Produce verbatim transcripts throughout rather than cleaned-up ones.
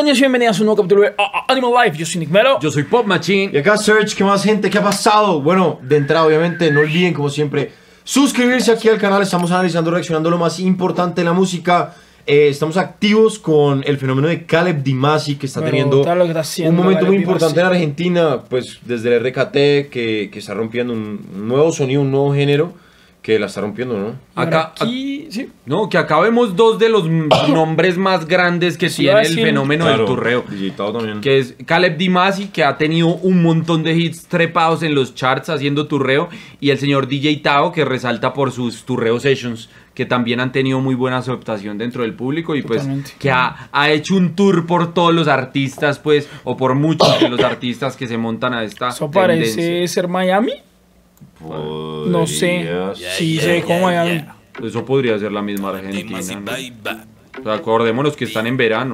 Bienvenidos y bienvenidas a un nuevo capítulo de uh, Animal Life. Yo soy Nick Melo. Yo soy Pop Machine. Y acá Serge, ¿qué más gente? ¿Qué ha pasado? Bueno, de entrada obviamente no olviden como siempre suscribirse aquí al canal. Estamos analizando, reaccionando lo más importante de la música. eh, Estamos activos con el fenómeno de Caleb Dimasi, que está Bueno, teniendo tal lo que está haciendo un momento Caleb muy importante Dimasi. en Argentina. Pues desde el R K T que, que está rompiendo un nuevo sonido, un nuevo género que la está rompiendo, ¿no? Acá, aquí, sí. no, que acá vemos dos de los nombres más grandes que Sí, tiene iba a el decir- fenómeno Claro, del turreo. digitado también. Que es Caleb Dimasi, que ha tenido un montón de hits trepados en los charts haciendo turreo. Y el señor D J Tao, que resalta por sus turreo sessions, que también han tenido muy buena aceptación dentro del público. Y pues Totalmente. que ha, ha hecho un tour por todos los artistas, pues, o por muchos de los artistas que se montan a esta Eso tendencia. parece ser Miami. No sé. Podrías. Sí, se ve como Miami. Eso podría ser la misma Argentina, ¿no? O sea, acordémonos que están en verano.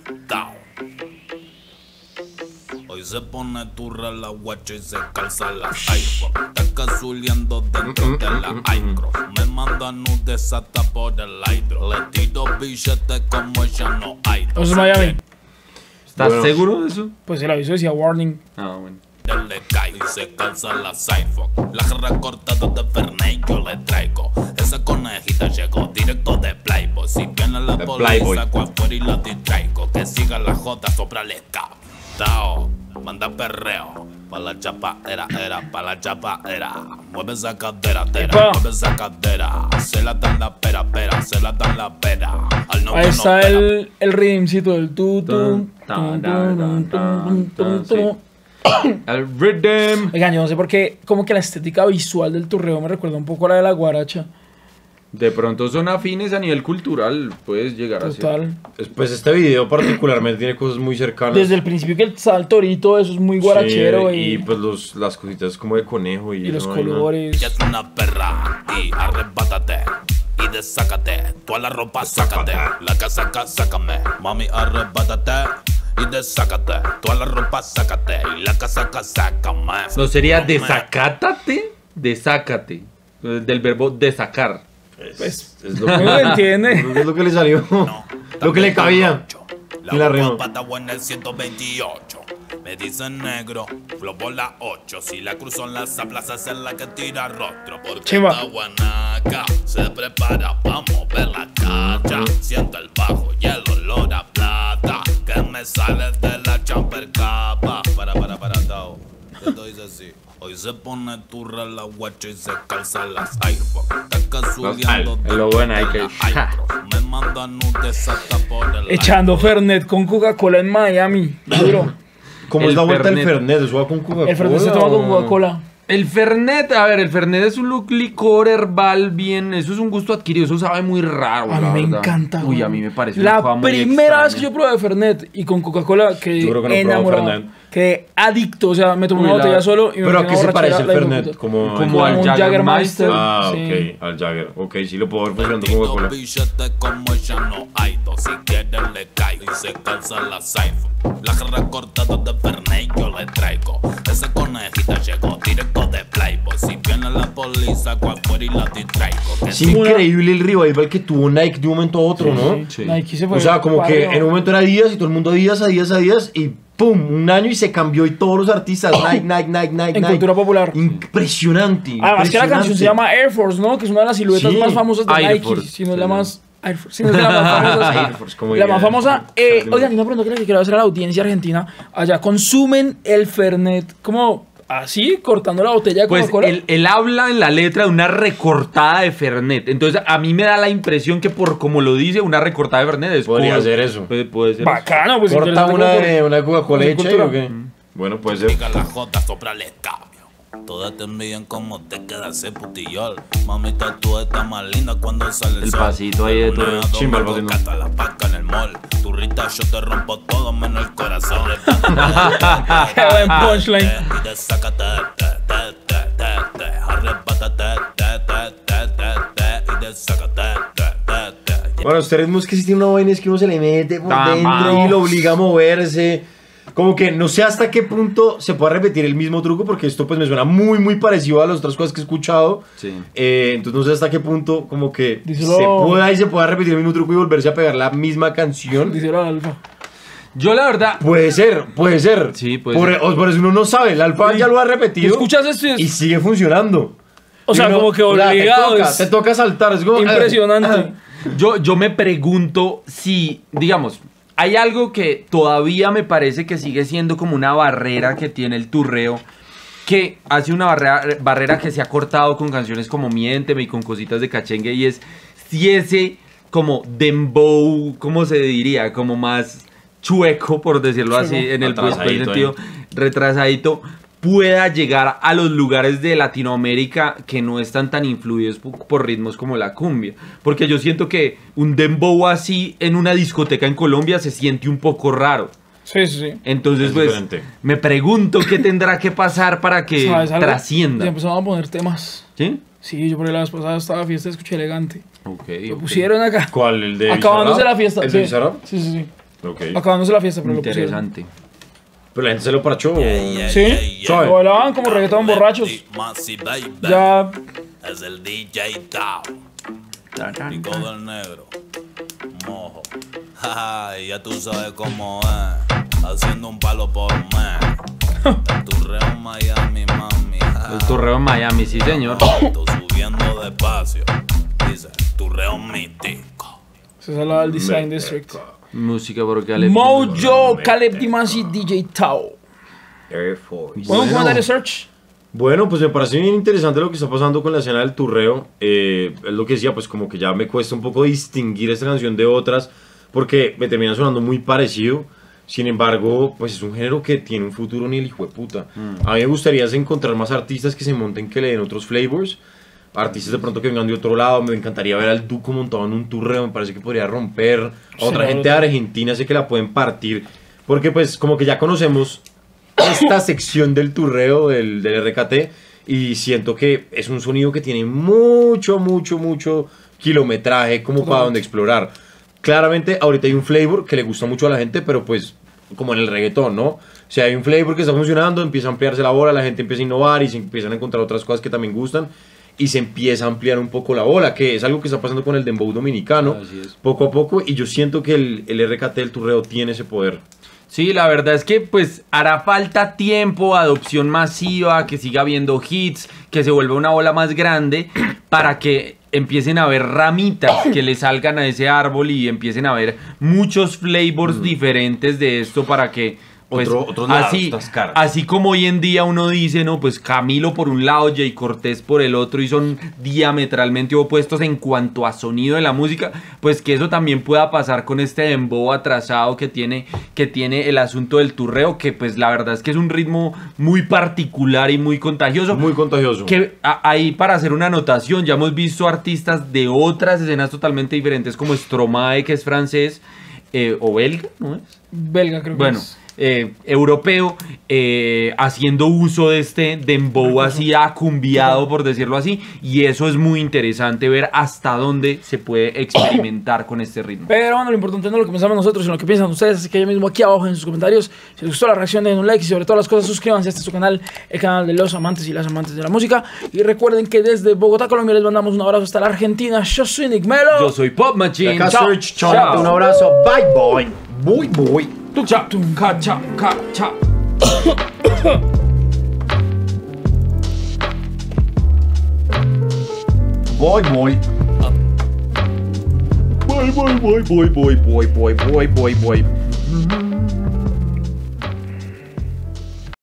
Hoy se pone turra la guacha y se calza la iPhone. Está cazuleando dentro de la iCross. Me manda nudes hasta por el hydro. Le tiro billetes como ella no hay. Eso es Miami. ¿Estás Bueno. seguro de eso? Pues el aviso decía warning. Ah, bueno. Le cae y se calza la iPhone. La jarra cortada de Fernet yo le traigo. Esa conejita llegó directo de Playboy. Si viene la De policía, Playboy. afuera y la distraigo. Que siga la joda sobre el escape. Tao, manda perreo. Pa' la chapa era, era, pa' la chapa era. Mueve esa cadera, tera, Epa. mueve esa cadera. Se la dan la pera, pera, se la dan la pera. Al novio Ahí no está pera. el, el ritmcito del tu tu Tan, tan, tan, tan, tan, sí. El rhythm. Oigan, yo no sé por qué, como que la estética visual del turreo me recuerda un poco a la de la guaracha. De pronto son afines a nivel cultural, puedes llegar a ser. Total. Pues este video particularmente tiene cosas muy cercanas. Desde el principio que el saltorito, eso es muy guarachero. Sí, y, y pues los, las cositas como de conejo y, y los esa vaina. colores. Ella es una perra y arrebátate y desácate. Toda la ropa sácate, la casaca sácame. Mami arrebátate y desácate. Toda la ropa sácate y la casaca sácame. No sería Come. desácate, desácate. Del verbo desacar. Pues, Es lo no que, lo entiende. es lo que le salió. No, Lo que le cabía. La Y la rima. ropa está buena el ciento veintiocho. Me dicen negro, flow por la ocho. Si la cruzo en las plazas es la que tira rostro. Porque Chimba. esta guanaca se prepara pa' mover la cacha. Siento el bajo y el olor a plata que me sale de la jumper capa. Para, para, para, Tao. Esto dice así. Hoy se pone turra la guacha y se calza las iPhone. Está cazuleando Al- el logo de Nike. Me manda nudes hasta por el Echando Fernet con Coca-Cola en Miami. Duro. ¿Cómo El es la vuelta del Fernet. Fernet? ¿Eso va con Coca-Cola? El Fernet se toma con o- Coca-Cola. El Fernet, a ver, el Fernet es un lu- licor herbal bien, eso es un gusto adquirido, eso sabe muy raro. A la mí me verdad. encanta. Uy, güey. a mí me parece una La cosa muy primera vez que extraña. yo probé Fernet y con Coca-Cola quedé Yo creo que no he probado enamorado. Fernet. Quedé adicto. O sea, me tomé Uy, una la- botella solo y me ¿Pero a metí qué una se parece el borrachera, la Fernet? hijueputa. Como, Como al un Jägermeister. Ah, sí. ok, al Jagger. Ok, sí lo puedo ver funcionando Tiro con Coca-Cola. billetes como ella no hay dos. Si quiere le caigo y se calza la iPhone. La jarra cortada de Fernet yo le traigo. Esa conejita llegó directo de Playboy. Si viene la policía, cual fuera y la distraigo. Que Es si increíble el revival que tuvo Nike de un momento a otro, ¿no? Sí. Nike se fue O sea, como para que arriba. en un momento era Adidas y todo el mundo Adidas, Adidas, Adidas y ¡pum! Un año y se cambió y todos los artistas Nike, Nike, Nike, Nike, En Nike. cultura popular. Impresionante. Además que la canción se impresionante. llama Air Force, ¿no? Que es una de las siluetas Sí, más famosas de Air Nike. Force, Si no es sí, la no. más... Air Force. Si no es la más famosa. Air Force, como la diría. más famosa. Eh, oigan, y una pregunta que le quiero hacer a la audiencia argentina. Allá consumen el Fernet como así, cortando la botella de Pues Coca-Cola. él, él habla en la letra de una recortada de Fernet. Entonces a mí me da la impresión que por como lo dice, una recortada de Fernet es Podría como- ser eso. Puede, puede ser. Bacano, pues ¿Corta interesante una cultura. de, una de Coca-Cola Pues, hecha cultura. o qué? Bueno, puede ser. siga la joda sobre el escabio. Todas te envían como te queda ese putillol. Mamita, tú estás más linda cuando sale el, El sol. pasito ahí de tu- Una, chimba el dos, pasito. cata la paca en el mall. Tu rita yo te rompo todo menos el corazón. Qué buen punchline. Y desácate, te, te, te, te, te. Arrebátate, te, te, te, te, te. Y desácate, te, te, te. Bueno, este ritmo es que si tiene una vaina es que uno se le mete por Tama. dentro y lo obliga a moverse. Como que no sé hasta qué punto se puede repetir el mismo truco, porque esto pues me suena muy muy parecido a las otras cosas que he escuchado. Sí. Eh, entonces no sé hasta qué punto como que Díselo. se pueda y se pueda repetir el mismo truco y volverse a pegar la misma canción. Dice la alfa. Yo la verdad... Puede ser, puede ser. Sí, puede por, ser. o- por eso uno no sabe. El alfa ya lo ha repetido. Tú escuchas esto y es- y sigue funcionando. O sea, Y uno, como que o sea, obligado, Te toca, es te toca saltar. Es como, impresionante. Yo, yo me pregunto si, digamos, hay algo que todavía me parece que sigue siendo como una barrera que tiene el turreo, que hace una barrera, barrera que se ha cortado con canciones como Miénteme y con cositas de cachengue, y es si ese como dembow, ¿cómo se diría? Como más chueco, por decirlo así, Chueco. en el buen Atrasadito, sentido, retrasadito, pueda llegar a los lugares de Latinoamérica que no están tan influidos por, por ritmos como la cumbia. Porque yo siento que un dembow así en una discoteca en Colombia se siente un poco raro. Sí, sí, sí. Entonces, Es pues, diferente. me pregunto qué tendrá que pasar para que ¿Sabes algo? trascienda. Ya empezamos a poner temas. ¿Sí? Sí, yo por ahí la vez pasada estaba a fiesta, escuché elegante. Ok, Lo ok. pusieron acá. ¿Cuál? ¿El de Acabándose Bizarrap? la fiesta. ¿El sí. de Bizarrap? Sí, sí, sí. Ok. Acabándose la fiesta, pero lo pusieron. Interesante. Pero la gente se lo parchó. Sí. Suave. Lo bailaban como reggaetón borrachos. Ya. Es el D J Tao. Pico del negro. Mojo. Ay, ya tú sabes cómo es. Haciendo un palo por mes. El turreo en Miami, mami. El turreo en Miami, sí, señor. Estoy subiendo despacio. Dice, turreo mítico. Se sale del Design District. Música por Caleb. Mojo, Caleb Dimasi, D J Tao. Air Force. ¿Puedo un Bueno. comentario search? Bueno, pues me parece bien interesante lo que está pasando con la escena del turreo. Eh, es lo que decía, pues como que ya me cuesta un poco distinguir esta canción de otras porque me termina sonando muy parecido. Sin embargo, pues es un género que tiene un futuro ni el hijo de puta. A mí me gustaría es encontrar más artistas que se monten, que le den otros flavors. Artistas de pronto que vengan de otro lado. Me encantaría ver al Duco montado en un turreo. Me parece que podría romper. A otra Sí, gente de Argentina sé que la pueden partir. Porque pues como que ya conocemos esta sección del turreo del, del R K T y siento que es un sonido que tiene mucho, mucho, mucho kilometraje como para donde explorar. Claramente ahorita hay un flavor que le gusta mucho a la gente, pero pues como en el reggaetón, ¿no? O sea, hay un flavor que está funcionando, empieza a ampliarse la bola, la gente empieza a innovar y se empiezan a encontrar otras cosas que también gustan y se empieza a ampliar un poco la bola, que es algo que está pasando con el dembow dominicano, Así es. poco a poco, y yo siento que el, el R K T, el turreo, tiene ese poder. Sí, la verdad es que pues hará falta tiempo, adopción masiva, que siga habiendo hits, que se vuelva una bola más grande para que empiecen a haber ramitas que le salgan a ese árbol y empiecen a haber muchos flavors diferentes de esto para que pues, Otro- otros lados, así, otras caras. así como hoy en día uno dice, no, pues Camilo por un lado, Jay Cortés por el otro y son diametralmente opuestos en cuanto a sonido de la música, pues que eso también pueda pasar con este dembow atrasado que tiene, que tiene el asunto del turreo, que pues la verdad es que es un ritmo muy particular y muy contagioso. Muy contagioso. Que a- ahí para hacer una anotación, ya hemos visto artistas de otras escenas totalmente diferentes como Stromae, que es francés, eh, o belga, ¿no es? Belga, creo que Bueno, es. eh, europeo, eh, haciendo uso de este dembow así acumbiado, por decirlo así, y eso es muy interesante ver hasta dónde se puede experimentar con este ritmo. Pero bueno, lo importante no es lo que pensamos nosotros, sino lo que piensan ustedes. Así que ya mismo aquí abajo en sus comentarios, si les gustó la reacción, den un like y sobre todas las cosas suscríbanse a este su canal, el canal de los amantes y las amantes de la música. Y recuerden que desde Bogotá, Colombia, les mandamos un abrazo hasta la Argentina. Yo soy Nick Melo. Yo soy Pop Machine. Acá Chao. Search, chao. Chao. Un abrazo. Bye, boy. Muy, muy. Tu cha, ca, cha, ca, cha. Boy, boy. Boy, boy, boy, boy, boy, boy, boy, boy, boy, boy.